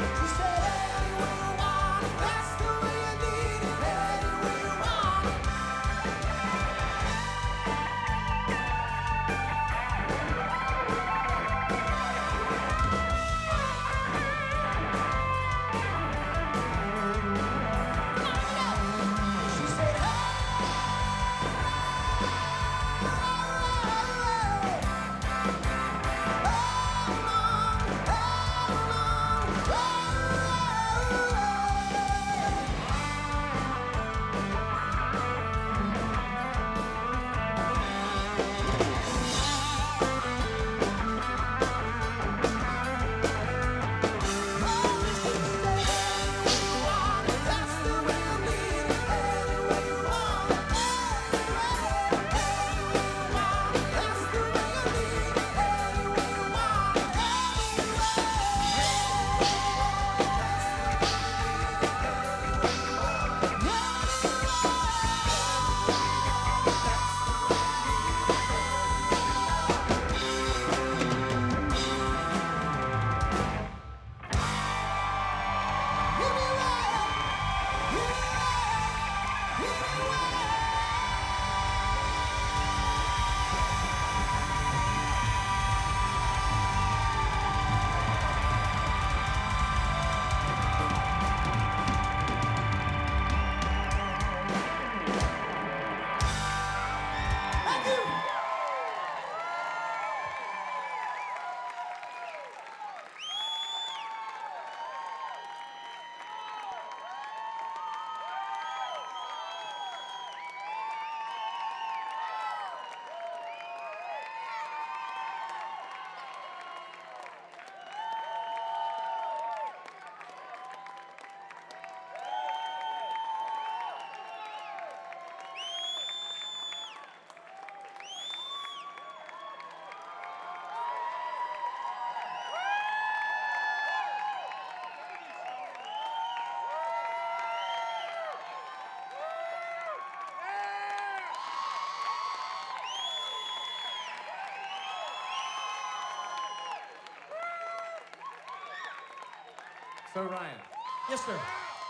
So Ryan, Yes, sir.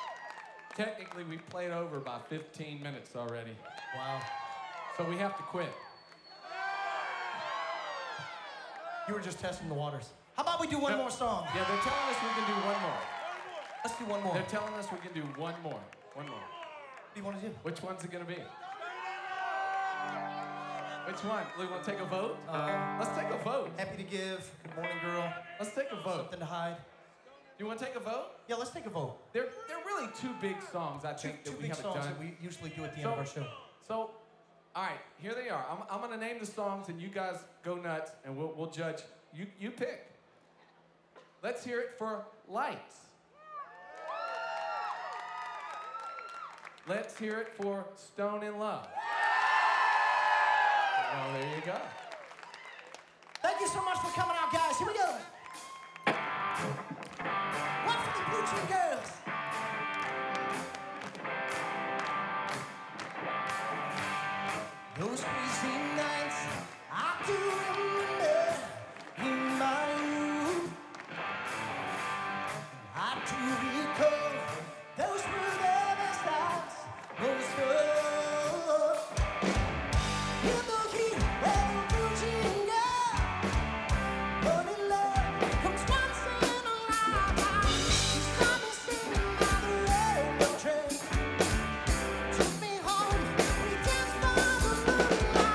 technically we played over by 15 minutes already. Wow. So we have to quit. You were just testing the waters. How about we do one more song? Yeah, they're telling us we can do one more. Let's do one more. They're telling us we can do one more. One more. What do you want to do? Which one's it gonna be? Which one? We want to take a vote? Let's take a vote. Happy to give. Good morning, girl. Let's take a vote. Something to hide. You want to take a vote? Yeah, let's take a vote. They're really two big songs, I Two think, that we big haven't songs done. that we usually do at the end of our show. So, all right, here they are. I'm gonna name the songs, and you guys go nuts, and we'll judge. You pick. Let's hear it for Lights. Let's hear it for Stone in Love. Well, there you go. Thank you so much for coming out, guys. Here we go. One for the Blue Chew Girls. Those crazy nights I do remember in my youth. I do recall those were the best times. Those were in the heat of the Blue Chew Girl. Only love comes once in a lifetime. You saw me sitting by the railroad train. Took me home, we danced by the moonlight.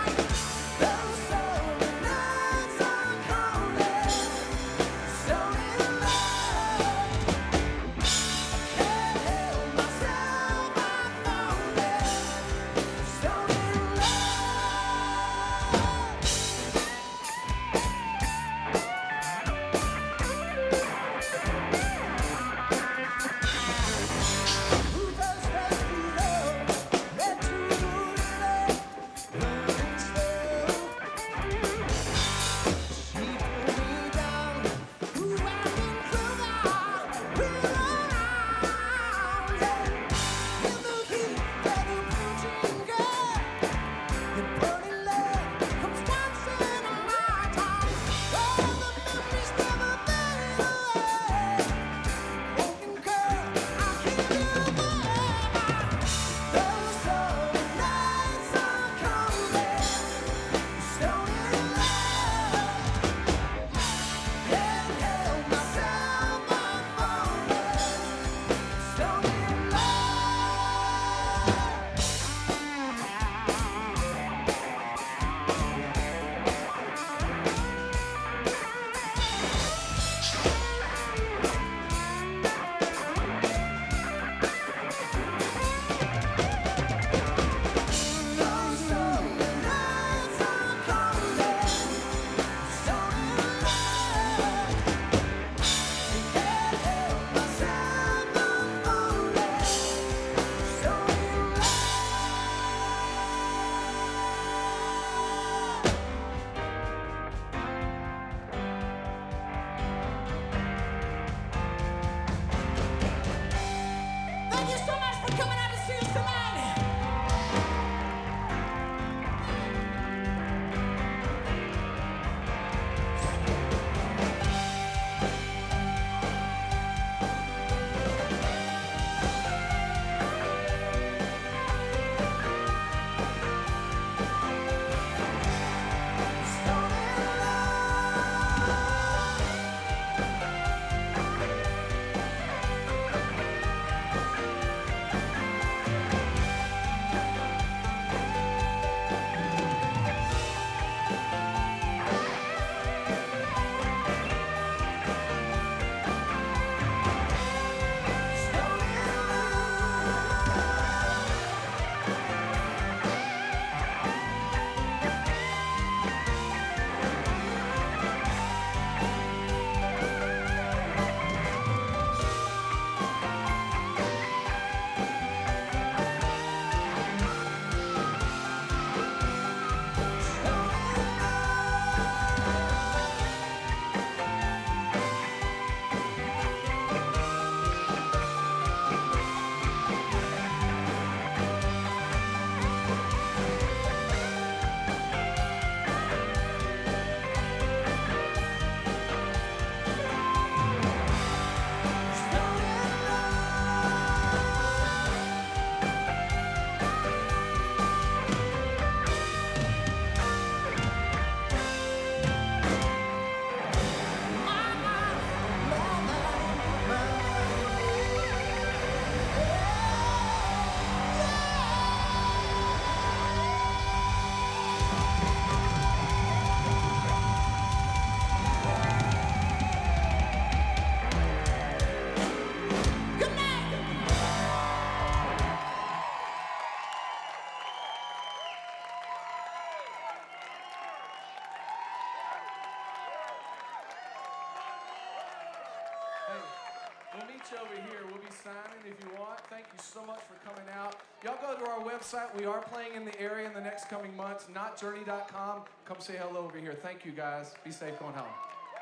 here. We'll be signing if you want. Thank you so much for coming out. Y'all go to our website. We are playing in the area in the next coming months. NotJourney.com. Come say hello over here. Thank you, guys. Be safe going home.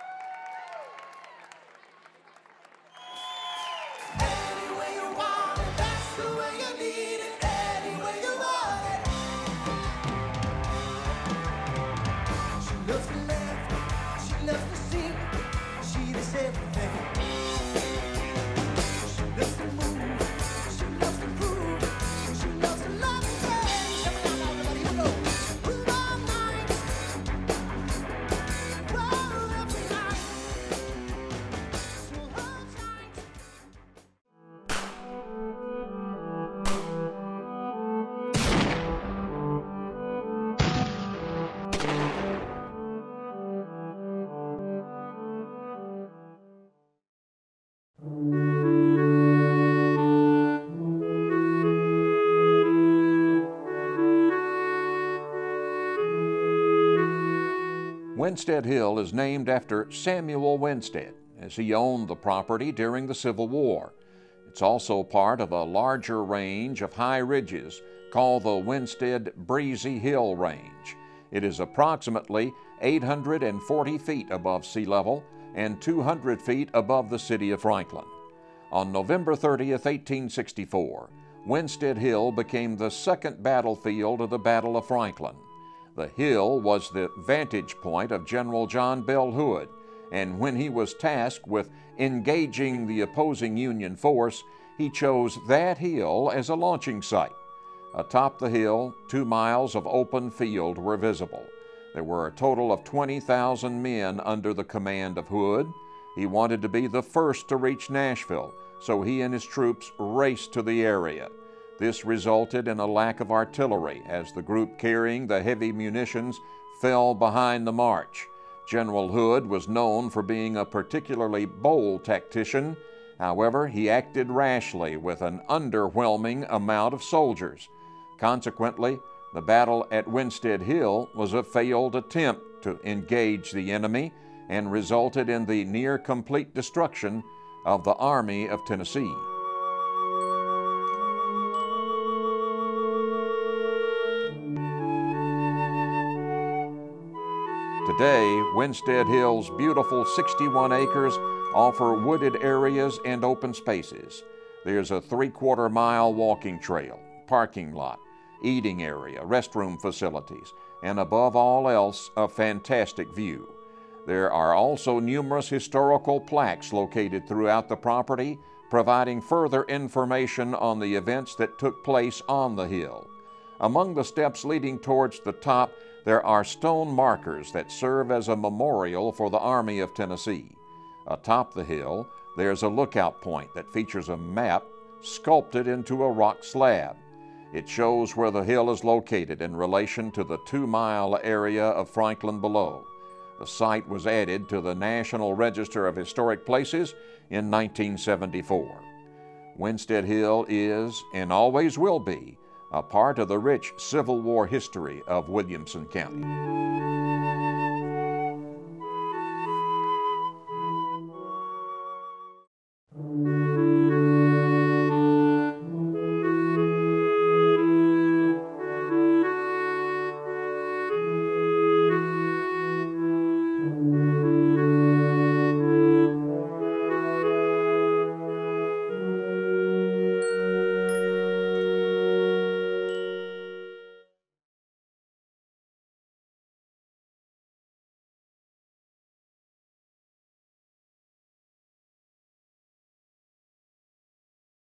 Any way you want it, that's the way you need it. Any way you want it. She loves to laugh, she loves to sing, she does everything. She loves to move, she loves to groove, she loves to love and dance. Come on now, everybody, here we go. Move all night, roll every night. So hold tight. Winstead Hill is named after Samuel Winstead, as he owned the property during the Civil War. It's also part of a larger range of high ridges called the Winstead Breezy Hill Range. It is approximately 840 feet above sea level and 200 feet above the city of Franklin. On November 30th, 1864, Winstead Hill became the second battlefield of the Battle of Franklin. The hill was the vantage point of General John Bell Hood, and when he was tasked with engaging the opposing Union force, he chose that hill as a launching site. Atop the hill, 2 miles of open field were visible. There were a total of 20,000 men under the command of Hood. He wanted to be the first to reach Nashville, so he and his troops raced to the area. This resulted in a lack of artillery as the group carrying the heavy munitions fell behind the march. General Hood was known for being a particularly bold tactician. However, he acted rashly with an underwhelming amount of soldiers. Consequently, the battle at Winstead Hill was a failed attempt to engage the enemy and resulted in the near complete destruction of the Army of Tennessee. Today, Winstead Hill's beautiful 61 acres offer wooded areas and open spaces. There's a 3/4 mile walking trail, parking lot, eating area, restroom facilities, and above all else, a fantastic view. There are also numerous historical plaques located throughout the property, providing further information on the events that took place on the hill. Among the steps leading towards the top, there are stone markers that serve as a memorial for the Army of Tennessee. Atop the hill, there's a lookout point that features a map sculpted into a rock slab. It shows where the hill is located in relation to the 2-mile area of Franklin below. The site was added to the National Register of Historic Places in 1974. Winstead Hill is, and always will be, a part of the rich Civil War history of Williamson County.